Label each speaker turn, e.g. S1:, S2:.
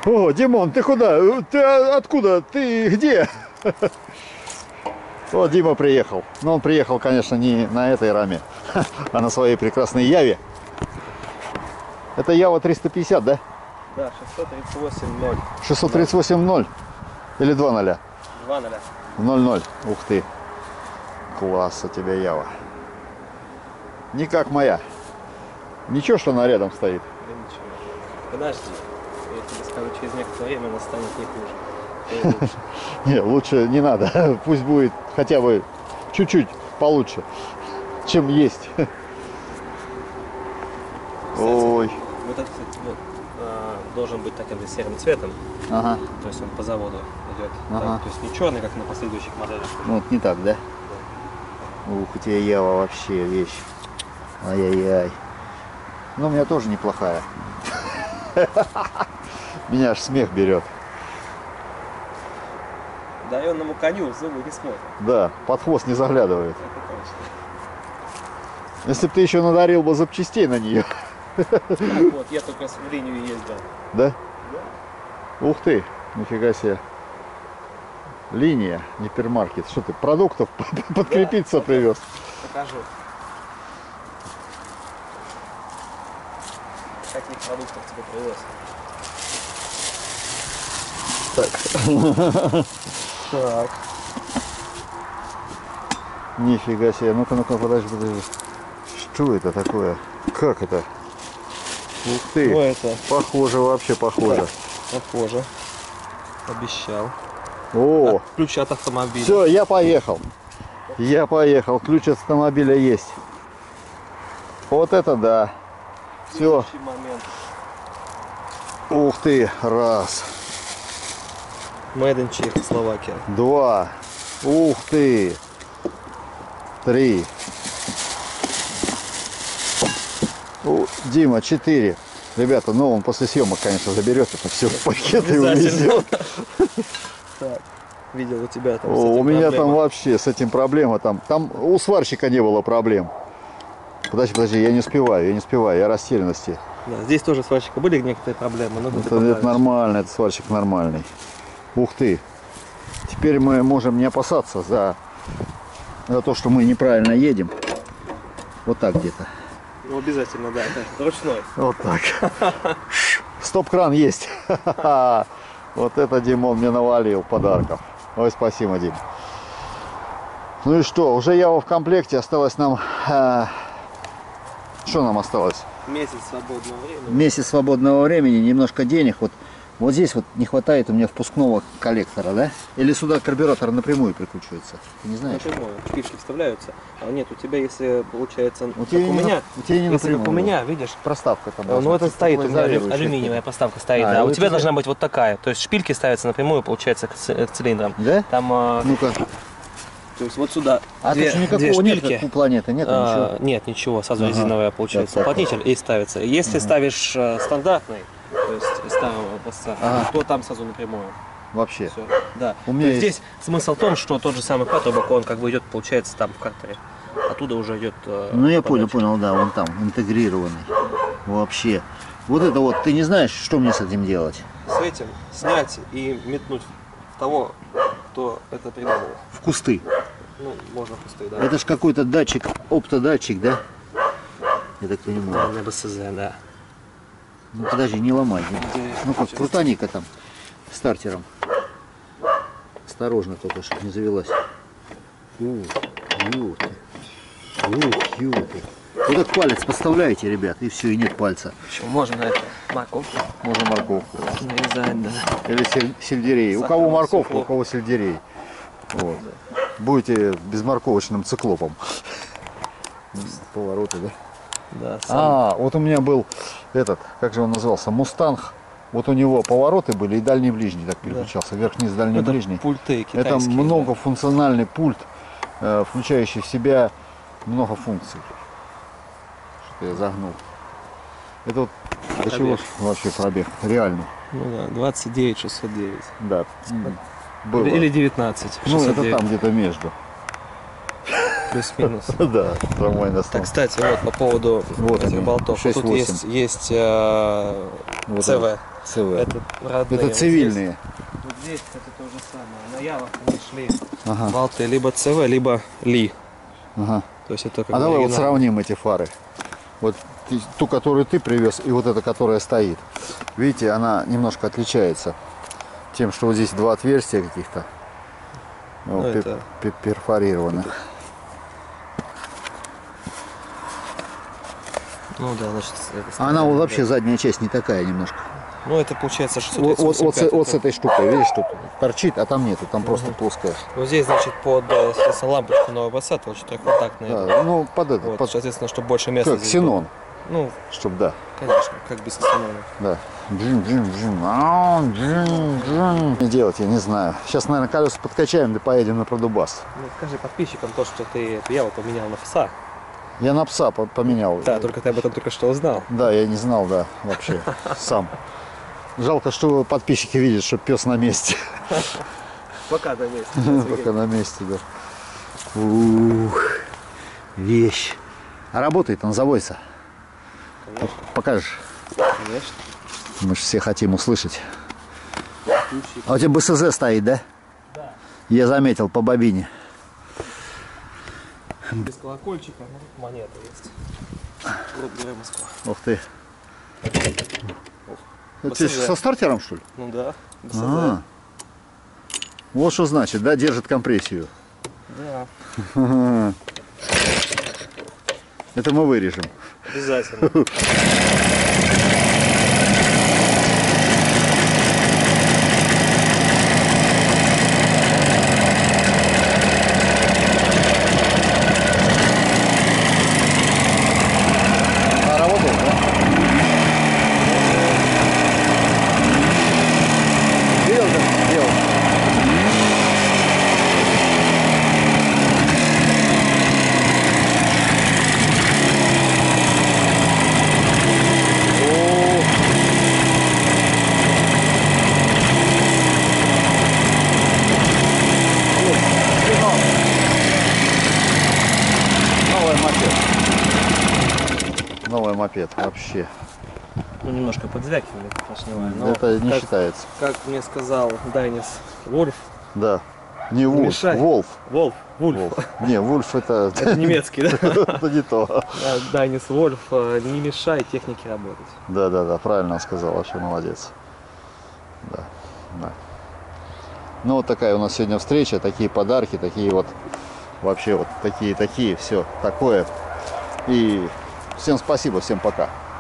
S1: О, Димон, ты куда? Ты откуда? Ты где? О, Дима приехал. Но он приехал, конечно, не на этой раме, а на своей прекрасной Яве. Это Ява 350, да?
S2: Да, 638.0.
S1: 638.0 или 2.0?
S2: 2.0.
S1: 0.0. Ух ты. Класс у тебя Ява. Не как моя. Ничего, что она рядом стоит.
S2: Да ничего. Подожди. Я тебе скажу, через некоторое время она станет не хуже.
S1: Не, лучше не надо. Пусть будет хотя бы чуть-чуть получше, чем есть. Ой.
S2: Вот этот вот, должен быть таким же серым цветом.
S1: Ага.
S2: То есть он по заводу идет.
S1: Ага.
S2: Так, то есть не черный, как на последующих моделях.
S1: Ну, вот не так, да? Ух, у тебя Ява вообще вещь. Ай-яй-яй. Ну, у меня тоже неплохая. Меня аж смех берет.
S2: Даенному коню зубы не смотрят.
S1: Да, под хвост не заглядывает.
S2: Это точно.
S1: Если бы ты еще надарил бы запчастей на нее.
S2: Так вот, я только в линию ездил.
S1: Да? Ух ты, нифига себе. Линия, гипермаркет. Что ты, продуктов подкрепиться
S2: Да,
S1: привез?
S2: Покажу. Каких продуктов тебе привез?
S1: Так. Так. Нифига себе. Ну-ка, ну-ка, подожди. Что это такое? Как это? Ух ты.
S2: Ну, это
S1: Похоже, вообще похоже.
S2: похоже. Обещал.
S1: О,
S2: Ключ от автомобиля.
S1: все, я поехал. Я поехал. Ключ от автомобиля есть. Вот это да. Все.
S2: Следующий момент.
S1: Ух ты. Раз.
S2: Made in Czechoslovakia.
S1: Два. Ух ты. Три. Дима, 4. Ребята, ну он после съемок, конечно, заберет это все в пакет и увезет.
S2: Так, видел у тебя там.
S1: У меня там вообще с этим проблема. Там у сварщика не было проблем. Подожди, я не успеваю, я растерянности.
S2: Да, здесь тоже сварщика были некоторые проблемы, но
S1: Это нормально, это сварщик нормальный. Ух ты. Теперь мы можем не опасаться за то, что мы неправильно едем. Вот так где-то.
S2: Ну, обязательно, да, это ручной.
S1: Вот так. Стоп-кран есть. Вот это Димон мне навалил подарков. Ой, спасибо, Дим. Ну и что, уже Ява в комплекте. Осталось нам... Что нам осталось?
S2: Месяц свободного времени.
S1: Месяц свободного времени, немножко денег. Вот здесь вот не хватает у меня впускного коллектора, да? Или сюда карбюратор напрямую прикручивается? Ты не знаешь?
S2: Напрямую, шпильки вставляются. А нет, у тебя, если получается,
S1: У тебя не
S2: если как у меня, видишь,
S1: проставка там.
S2: ну это стоит, у меня алюминиевая поставка стоит, а у тебя должна быть вот такая. То есть шпильки ставятся напрямую, получается, к цилиндрам.
S1: Да?
S2: Там,
S1: ну-ка.
S2: то есть вот сюда
S1: две
S2: шпильки.
S1: нет, у планеты нет ничего?
S2: Нет, ничего, сразу резиновая получается.
S1: Так.
S2: Уплотнитель и ставится. Если ставишь стандартный, то есть старого образца, то там сразу напрямую.
S1: Вообще.
S2: Все. Да.
S1: У меня
S2: Здесь смысл в том, что тот же самый патрубок, он как бы идет, получается, там в картере. Оттуда уже идет.
S1: Ну я понял, да, он там интегрированный. Вообще. Вот это вот, ты не знаешь, что мне с этим делать?
S2: С этим снять и метнуть в того, кто это придумал.
S1: В кусты.
S2: Ну, можно пустые, да.
S1: Это ж какой-то датчик, оптодатчик, да? Я так понимаю.
S2: Да, на БСЗ, да.
S1: Ну подожди, не ломай. Ну-ка, крутани-ка там стартером. Осторожно только, чтобы не завелась. Ёпты. Ёпты. Вот так палец подставляете, ребят, и все, и нет пальца.
S2: Еще можно это, морковку.
S1: Можно морковку.
S2: Нарезать, да.
S1: Или сельдерей. У кого морковка, у кого сельдерей. Вот. Будете безморковочным циклопом. Повороты, да?
S2: Да,
S1: вот у меня был этот, как же он назывался, Мустанг. Вот у него повороты были и дальний ближний так переключался. Верх-вниз, дальний ближний.
S2: Пульты китайские.
S1: Это многофункциональный пульт, включающий в себя много функций. Что-то я загнул. Это вот до чего вообще пробег? Реальный.
S2: Ну да, 29 609.
S1: Да. Было.
S2: Или 19 609.
S1: Ну это там где-то между.
S2: Плюс-минус.
S1: Да, трамвайная
S2: Так,
S1: остановка.
S2: кстати, вот по поводу
S1: Вот
S2: этих
S1: они,
S2: болтов.
S1: 6-8.
S2: Тут есть
S1: Вот
S2: ЦВ.
S1: ЦВ.
S2: Это родные.
S1: Это
S2: Вот
S1: цивильные.
S2: Вот здесь, кстати, то же самое. На Явах мы шли
S1: Ага.
S2: болты либо ЦВ, либо Ли.
S1: Ага.
S2: То есть это как
S1: А
S2: бы
S1: давай вот
S2: оригинал.
S1: сравним эти фары. Вот ту, которую ты привез, и вот эта, которая стоит. Видите, она немножко отличается тем, что вот здесь два отверстия каких-то
S2: это-
S1: перфорированы.
S2: Ну да, значит, это
S1: А она вот вообще задняя часть не такая немножко.
S2: Ну это получается
S1: Вот,
S2: 635.
S1: вот с этой штукой, видишь, тут торчит, а там нету, там просто плоская.
S2: Вот здесь, значит, под, соответственно, лампочку нового высоты, вот что контактные.
S1: Да, ну под это,
S2: Вот,
S1: под
S2: соответственно, чтобы больше места
S1: как
S2: здесь
S1: ксенон,
S2: было. Ну,
S1: чтобы да.
S2: конечно, как без ксенона.
S1: Да. Не делать, я не знаю. Сейчас, наверное, колеса подкачаем, да поедем на Продубас.
S2: Ну, скажи подписчикам то, что ты эту Яву поменял на ПСА.
S1: Я на пса поменял.
S2: Да, только ты об этом только что узнал.
S1: Да, я не знал, да, вообще, сам. Жалко, что подписчики видят, что пес на месте.
S2: Пока на месте.
S1: Пока на месте, да. Ух, вещь. А работает он, заводится?
S2: Конечно.
S1: Покажешь?
S2: Конечно.
S1: Мы же все хотим услышать. А у тебя БСЗ стоит, да?
S2: Да.
S1: Я заметил по бобине.
S2: Без колокольчика, ну, монета есть. Вот Герой Москва.
S1: Ух ты. Это
S2: БСЗ.
S1: со стартером, что ли?
S2: Ну да. БСЗ.
S1: А, вот что значит, да, держит компрессию.
S2: Да.
S1: Это мы вырежем.
S2: Обязательно.
S1: А работает, да? Видел, как сделал? Новый мопед. Новый мопед вообще.
S2: Ну, немножко подзвякивали поршневая, но
S1: Это не
S2: как,
S1: считается.
S2: как мне сказал Дайнис Вольф,
S1: Да. Не Вульф,
S2: мешай.
S1: Волф.
S2: Вольф,
S1: Волф. Не, Вульф это,
S2: это немецкий, да?
S1: это не то.
S2: Да, Дайнис Вольф, не мешай технике работать.
S1: Да, правильно сказал, вообще молодец. Да. Ну вот такая у нас сегодня встреча, такие подарки, такие вот, вообще вот такие, все такое. И всем спасибо, всем пока.